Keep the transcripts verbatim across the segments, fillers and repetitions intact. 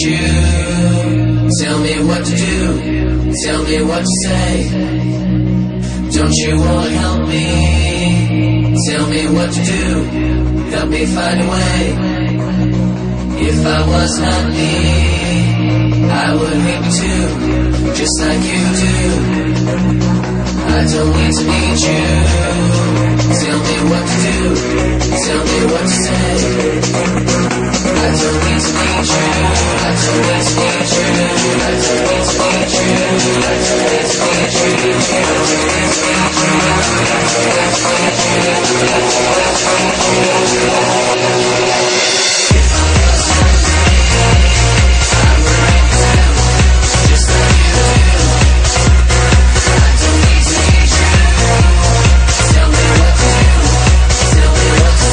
you. Tell me what to do, tell me what to say. Don't you wanna help me? Tell me what to do, help me find a way. If I was happy, I would hate me too, just like you do. I don't need to need you. Tell me what to do, tell me what to say. I don't need to need you. I don't need to need you. I don't need to need you. I don't need to need you. I don't need to need you. If I was happy, I would make them just like you do. I don't need to need you. Tell me what to do. Tell me what to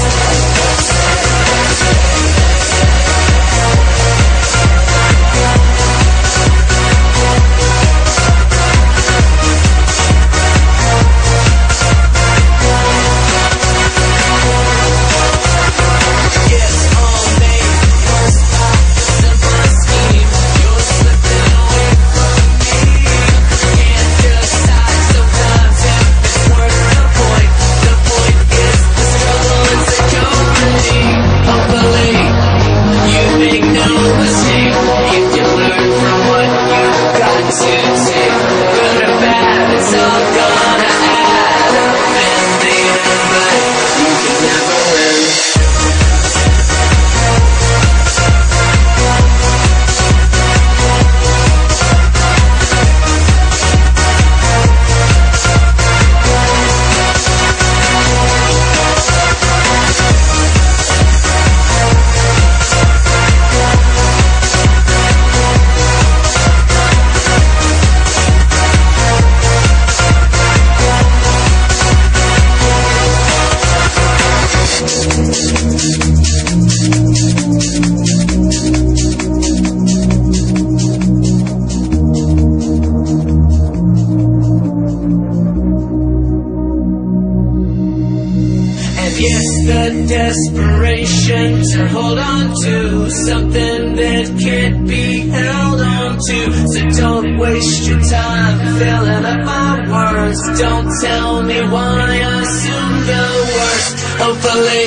desperation to hold on to something that can't be held on to. So don't waste your time filling up my words. Don't tell me why I assume the worst. Hopefully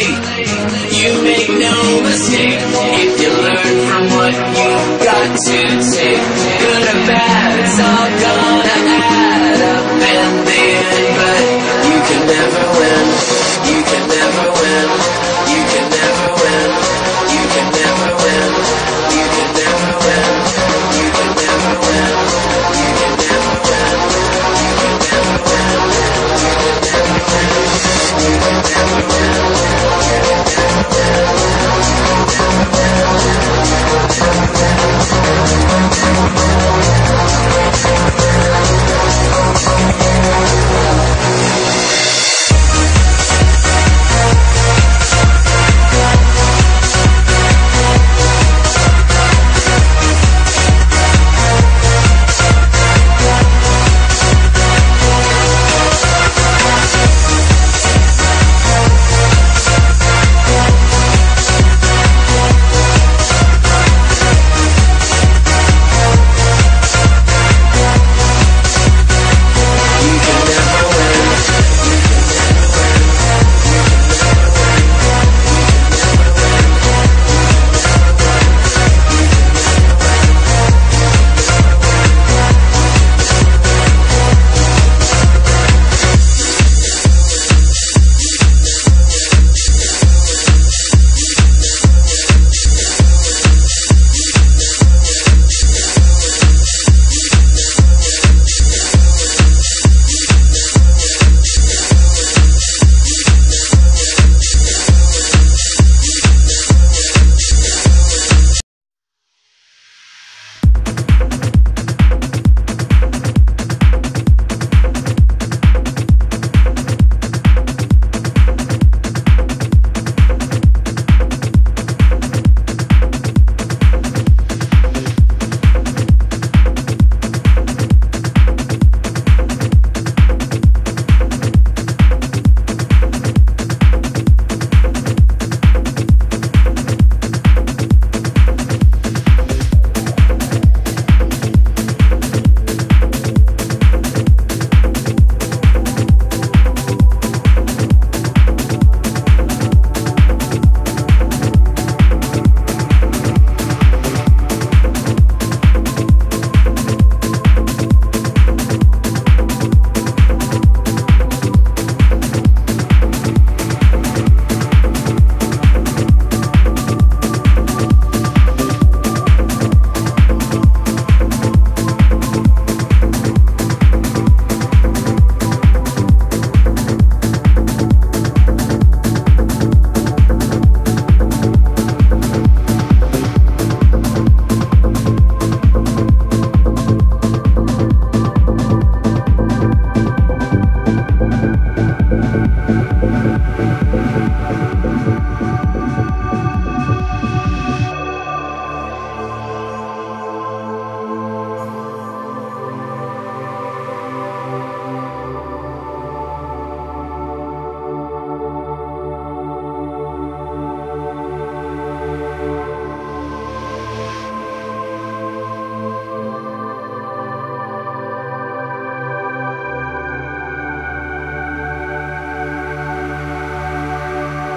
you make no mistake. If you learn from what you've got to take, good or bad, it's all gonna add up in the end. But you can never win. You can never win. You can never win. You can never win. You can never win. You can never win. You can never win. You can never win. You can never win. You can never win. You can never win.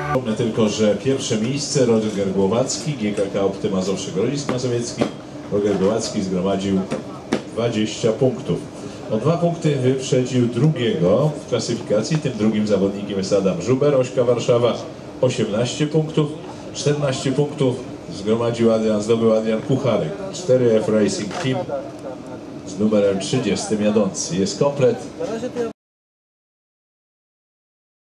Wspomnę tylko, że pierwsze miejsce Roger Głowacki, G K K Opty Mazowsze Grodzisk Mazowiecki. Roger Głowacki zgromadził dwadzieścia punktów. O dwa punkty wyprzedził drugiego w klasyfikacji. Tym drugim zawodnikiem jest Adam Żuber, Ośka Warszawa, osiemnaście punktów. czternaście punktów zgromadził Adrian, zdobył Adrian Kucharek. cztery F Racing Team z numerem trzydziestym jadący. Jest komplet.